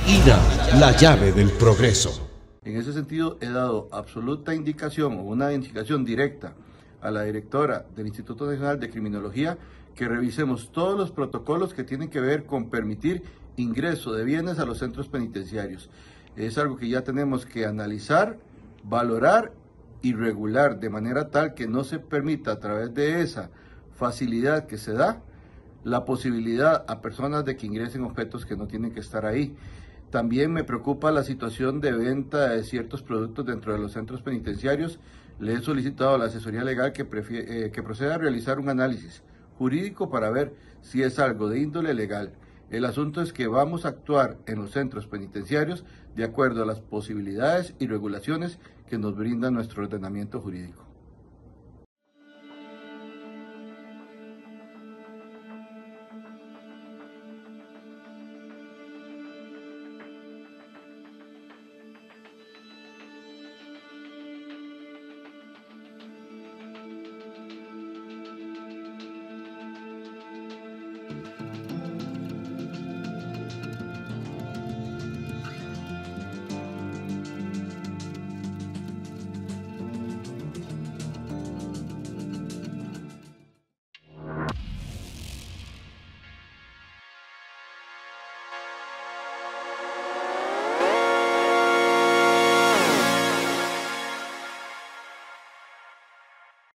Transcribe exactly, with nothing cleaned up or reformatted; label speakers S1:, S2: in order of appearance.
S1: I N A, la llave del progreso.
S2: En ese sentido, he dado absoluta indicación o una indicación directa a la directora del Instituto Nacional de Criminología que revisemos todos los protocolos que tienen que ver con permitir ingreso de bienes a los centros penitenciarios. Es algo que ya tenemos que analizar, valorar y regular de manera tal que no se permita a través de esa facilidad que se da la posibilidad a personas de que ingresen objetos que no tienen que estar ahí. También me preocupa la situación de venta de ciertos productos dentro de los centros penitenciarios. Le he solicitado a la asesoría legal que, eh, que proceda a realizar un análisis jurídico para ver si es algo de índole legal. El asunto es que vamos a actuar en los centros penitenciarios de acuerdo a las posibilidades y regulaciones que nos brinda nuestro ordenamiento jurídico.